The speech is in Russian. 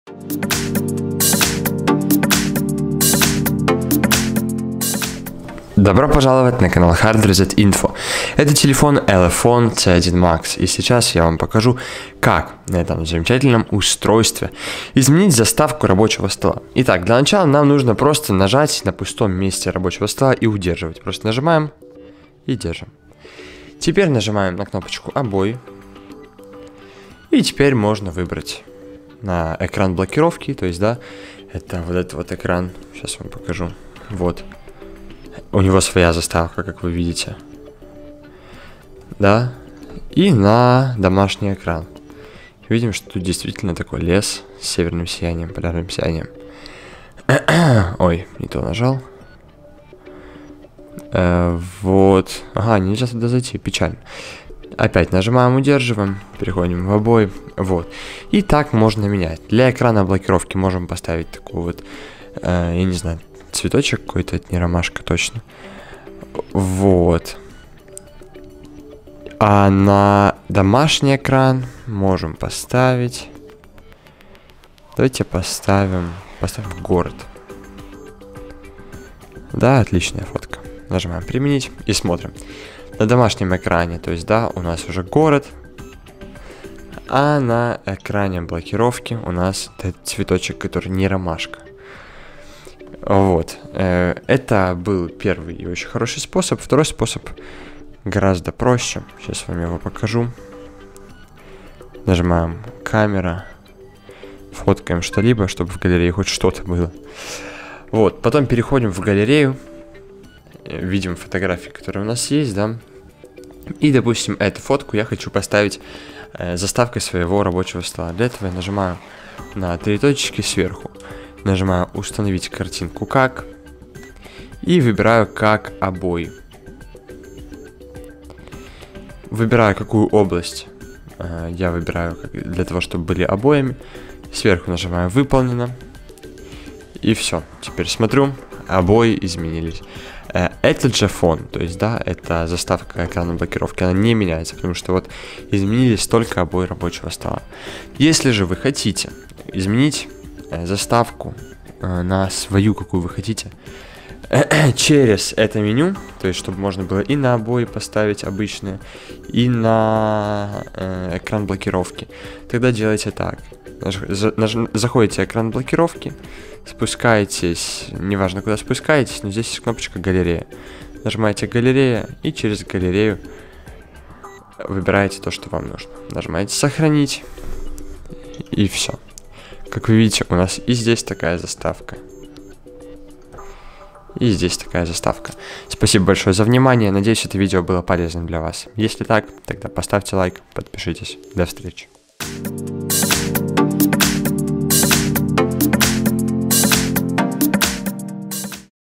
Добро пожаловать на канал Hard Reset Info. Это телефон Elephone C1 Max, и сейчас я вам покажу, как на этом замечательном устройстве изменить заставку рабочего стола. Итак, для начала нам нужно просто нажать на пустом месте рабочего стола и удерживать. Просто нажимаем и держим. Теперь нажимаем на кнопочку «Обои». И теперь можно выбрать на экран блокировки, то есть, да, это вот этот вот экран. Сейчас вам покажу. Вот. У него своя заставка, как вы видите. Да. И на домашний экран. Видим, что тут действительно такой лес с северным сиянием, полярным сиянием. Ой, не то нажал. Вот. Ага, нельзя туда зайти, печально. Опять нажимаем, удерживаем, переходим в обои. Вот. И так можно менять. Для экрана блокировки можем поставить такой вот, я не знаю, цветочек какой-то, это не ромашка точно. Вот. А на домашний экран можем поставить. Давайте поставим город. Да, отличная фотка. Нажимаем применить и смотрим. На домашнем экране, то есть, да, у нас уже город. А на экране блокировки у нас этот цветочек, который не ромашка. Вот, это был первый и очень хороший способ. Второй способ гораздо проще. Сейчас вам его покажу. Нажимаем камера, фоткаем что-либо, чтобы в галерее хоть что-то было. Вот, потом переходим в галерею, видим фотографии, которые у нас есть, да. И, допустим, эту фотку я хочу поставить заставкой своего рабочего стола. Для этого я нажимаю на 3 точки сверху. Нажимаю «Установить картинку как» и выбираю «Как обои». Выбираю, какую область я выбираю для того, чтобы были обоями. Сверху нажимаю «Выполнено». И все. Теперь смотрю, обои изменились. Этот же фон, то есть, да, это заставка экрана блокировки, она не меняется, потому что вот изменились только обои рабочего стола. Если же вы хотите изменить заставку на свою, какую вы хотите, через это меню, то есть чтобы можно было и на обои поставить обычные, и на экран блокировки, тогда делайте так. Заходите в экран блокировки, спускаетесь, неважно куда спускаетесь, но здесь есть кнопочка галерея. Нажимаете галерея и через галерею выбираете то, что вам нужно. Нажимаете сохранить и все. Как вы видите, у нас и здесь такая заставка. И здесь такая заставка. Спасибо большое за внимание. Надеюсь, это видео было полезным для вас. Если так, тогда поставьте лайк, подпишитесь. До встречи.